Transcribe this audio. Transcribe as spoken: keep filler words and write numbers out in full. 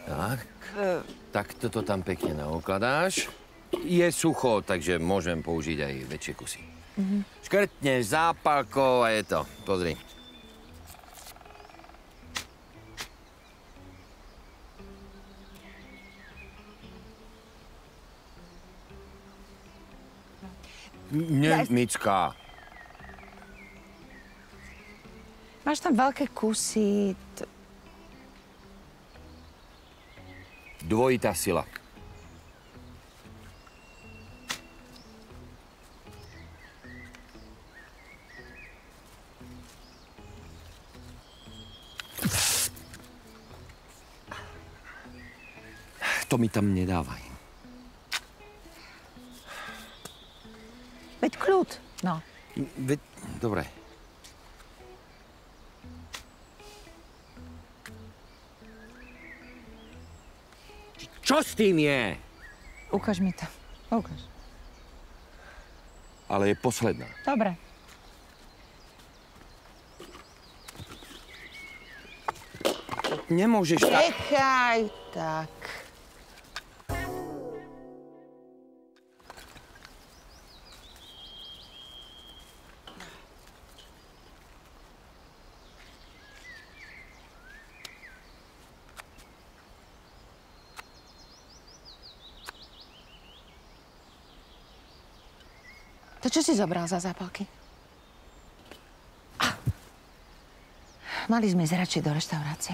Tak. Tak toto tam pekne naokladáš. Je sucho, takže môžem použiť aj väčšie kusy. Mm-hmm. Škrtneš zápalkou a je to. Pozri. Nemická. Máš tam veľké kusy. Dvojitá sila. To mi tam nedávaj. Veď kľud, no. Veď, dobre. Čo s tým je? Ukáž mi to. Ukáž. Ale je posledná. Dobre. Nemôžeš tak... Nechaj tak. To čo si zobral za zápalky? Ah. Mali sme ísť radšej do reštaurácie.